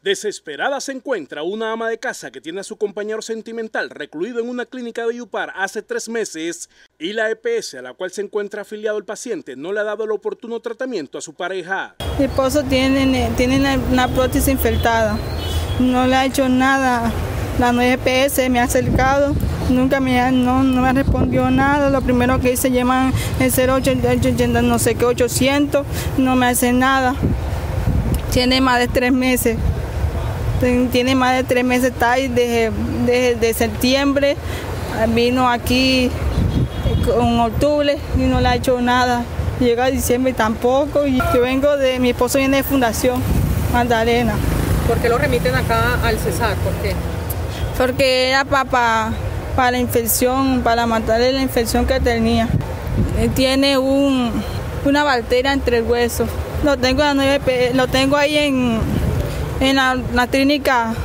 Desesperada se encuentra una ama de casa que tiene a su compañero sentimental recluido en una clínica de Valledupar hace 3 meses y la EPS a la cual se encuentra afiliado el paciente no le ha dado el oportuno tratamiento a su pareja. Mi esposo tiene una prótesis infectada, no le ha hecho nada. La nueva EPS me ha acercado, nunca no me respondió nada. Lo primero que hice, llaman el 0880 no sé qué 800, no me hace nada. Tiene más de 3 meses. Tiene más de 3 meses, está ahí desde septiembre, vino aquí en octubre y no le ha hecho nada. Llega a diciembre tampoco. Y yo vengo mi esposo viene de Fundación Magdalena. ¿Por qué lo remiten acá al Cesar? ¿Por qué? Porque era para la infección, para matarle la infección que tenía. Él tiene una bacteria entre el hueso. Lo tengo ahí en la clínica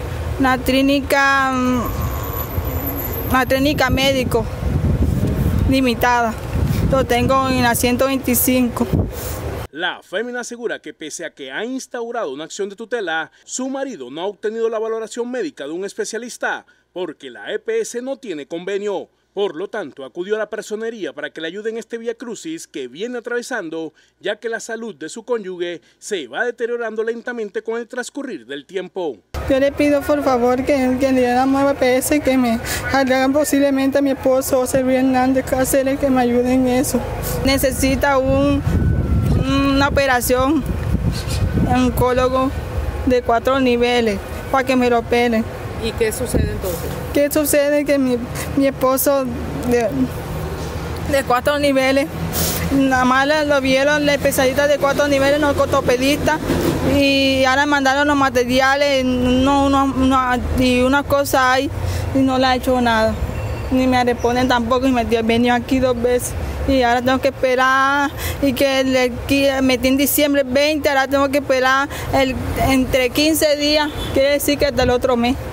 médico limitada. Lo tengo en la 125. La fémina asegura que pese a que ha instaurado una acción de tutela, su marido no ha obtenido la valoración médica de un especialista porque la EPS no tiene convenio. Por lo tanto, acudió a la personería para que le ayuden en este viacrucis que viene atravesando, ya que la salud de su cónyuge se va deteriorando lentamente con el transcurrir del tiempo. Yo le pido por favor que le den la nueva EPS, que me hagan posiblemente a mi esposo José Luis Hernández Cáceres, que me ayuden en eso. Necesita una operación, un oncólogo de 4 niveles para que me lo operen. ¿Y qué sucede entonces? ¿Qué sucede? Que mi esposo de 4 niveles, nada más lo vieron la especialista de 4 niveles, los ortopedistas, y ahora mandaron los materiales, y una cosa hay, y no le ha hecho nada. Ni me responden tampoco, y me he venido aquí 2 veces. Y ahora tengo que esperar, y que metí en diciembre 20, ahora tengo que esperar entre 15 días, quiere decir que hasta el otro mes.